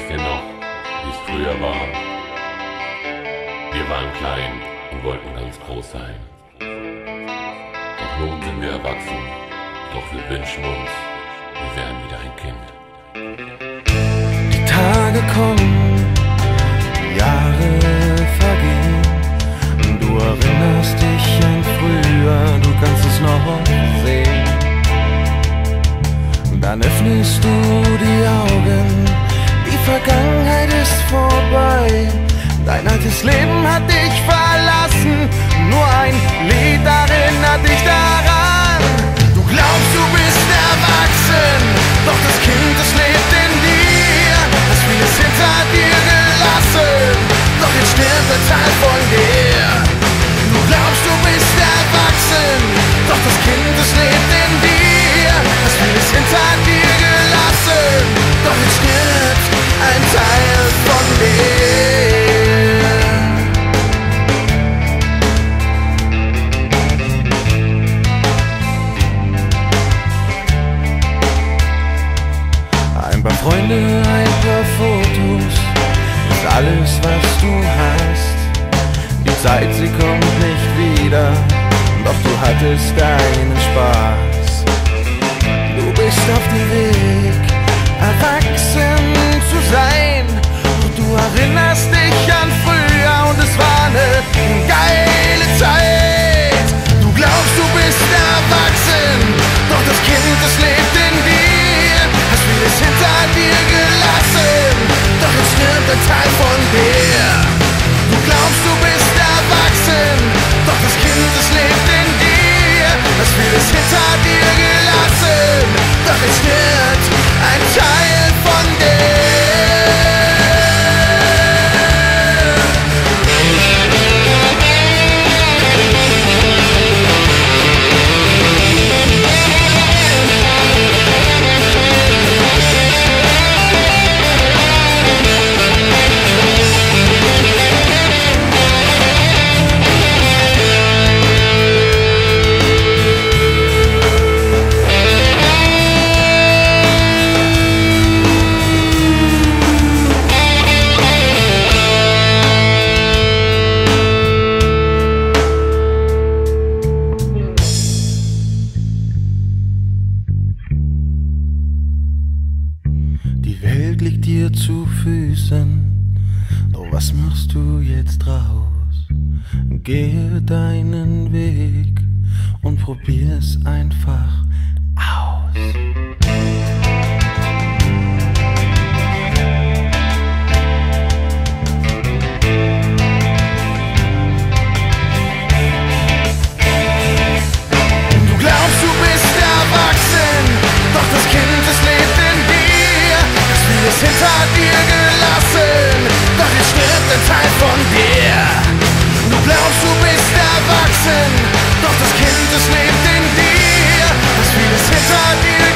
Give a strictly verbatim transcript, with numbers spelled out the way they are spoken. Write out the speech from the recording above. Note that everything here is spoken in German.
Wisst ihr noch, wie es früher war? Wir waren klein und wollten ganz groß sein. Doch nun sind wir erwachsen, doch wir wünschen uns, wir wären wieder ein Kind. Die Tage kommen, die Jahre vergehen. Du erinnerst dich an früher, du kannst es noch sehen. Dann öffnest du die Augen, die Vergangenheit ist vorbei. Dein altes Leben hat dich verlassen, nur ein Lied erinnert dich daran. Du glaubst, du bist erwachsen, doch das Kind, das lebt in dir. Hast vieles hinter dir gelassen, doch jetzt stirbt ein Teil von dir. Du glaubst, du bist erwachsen, doch das Kind, das lebt in dir. Hast vieles hinter dir gelassen, doch jetzt stirbt ein Teil von dir. Ein paar Freunde, ein paar Fotos, ist alles, was du hast. Die Zeit, sie kommt nicht wieder, doch du hattest deinen Spaß. Du bist auf dem Weg, erwachsen zu sein. Und du erinnerst dich an früher und es war eine geile Zeit. Du glaubst, du bist erwachsen, doch das Kind, das lebt in dir. Hast vieles hinter dir gelassen, doch jetzt stirbt ein Teil von dir. Du glaubst, du bist erwachsen, doch das Kind, das lebt in dir. Hast vieles hinter dir gelassen, doch jetzt stirbt ein Teil von dir. Die Welt liegt dir zu Füßen, doch was machst du jetzt draus? Gehe deinen Weg und probier's einfach aus. Du glaubst, du bist erwachsen, doch das Kind, das lebt in dir. Hast vieles hinter dir gelassen, doch jetzt stirbt ein Teil von dir. Du glaubst, du bist erwachsen, doch das Kind, das lebt in dir. Hast vieles hinter dir